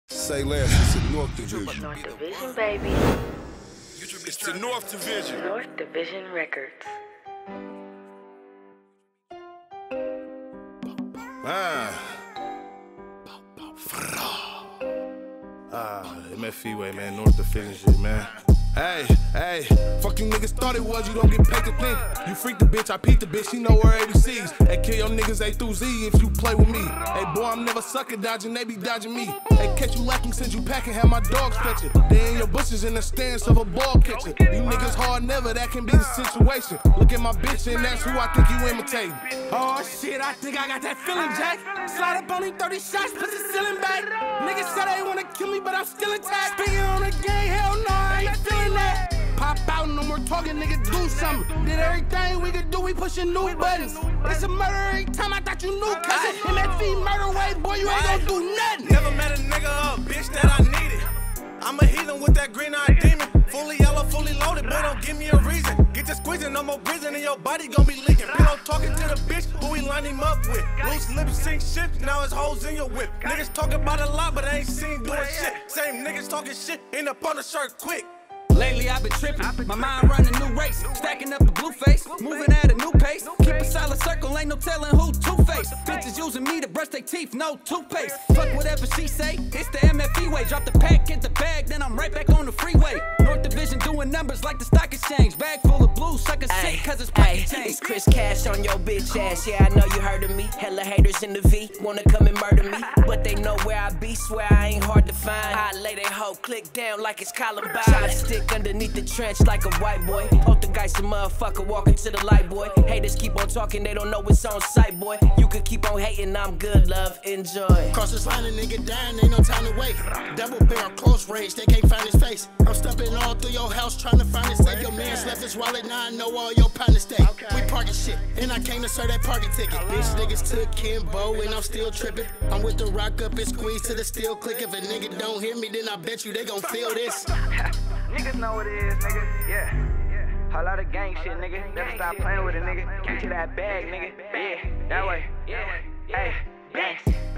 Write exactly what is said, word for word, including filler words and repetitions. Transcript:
Say less, it's the North Division. North Division, baby. It's the North Division. North Division Records. Ah. Ah, M F E way, man. North Division shit, man. Hey, hey, fuck you niggas thought it was, you don't get paid to think. You freak the bitch, I peep the bitch, she know where A B Cs. Hey, kill your niggas A through Z if you play with me. Hey, boy, I'm never sucking dodging, they be dodging me. Hey, catch you lacking since you packing, have my dogs fetching. They in your bushes in the stance of a ball catcher. You niggas hard never, that can be the situation. Look at my bitch and that's who I think you imitating. Oh shit, I think I got that feeling, Jack. Slide up on him, thirty shots, put the ceiling back. Niggas said they wanna kill me, but I'm still intact. Speaking on the game, hell no, I ain't feeling that. Pop out, no more talking, nigga, do something. Did everything we could do, we pushing new buttons. It's a murder every time, I thought you knew, cousin. M F E murder way, boy, you ain't gonna do nothing. Never met a nigga or a bitch that I needed. I'm a heathen with that green-eyed demon. Fully yellow, fully loaded, boy, don't give me a reason. Get to squeezing, no more breathing, and your body gon' be leaking. Pillow talking to the bitch who we lined him up with. Loose lips sink shit, now it's hoes in your whip. Niggas talking about a lot, but I ain't seen doing shit. Same niggas talking shit, end up on the shirt quick. Lately I've been tripping, my mind running new race. Stacking up a blue face, moving at a new pace. Keep a solid circle, ain't no telling who two-faced. Bitches using me to brush their teeth, no toothpaste. Fuck whatever she say, it's the M F E way. Drop the pack, get the bag, then I'm right back on the freeway. North Division doing numbers like the stock exchange. Bag full of blues, suck a sick cause it's pocket change. It's Chris Cash on your bitch ass, yeah I know you heard of me. Hella haters in the V, wanna come and murder me. But they know where I be, swear I ain't hard to find. I lay they hoe, click down like it's Columbine. Try to stick underneath the trench like a white boy. Poltergeist a motherfucker walking to the light, boy. Haters keep on talking, they don't know what's on sight, boy. You could keep on hating, I'm good, love, enjoy. Cross this line, a nigga dying, ain't no time to wait. Double barrel, close range, they can't find his face. I'm stumping all through your house trying to find his safe. Your man left his wallet, now I know all your partners stay. We parking shit, and I came to serve that parking ticket. Bitch niggas took Kimbo, and I'm still tripping. I'm with the rock up and squeeze to the steel click. If a nigga don't hear me, then I bet you they gon' feel this. Niggas know what it is, nigga. Yeah. Yeah. Whole lot of gang shit, nigga. Never stop playing with it, nigga. Get to that bag, nigga. Yeah. That way. Yeah. Hey. Gang.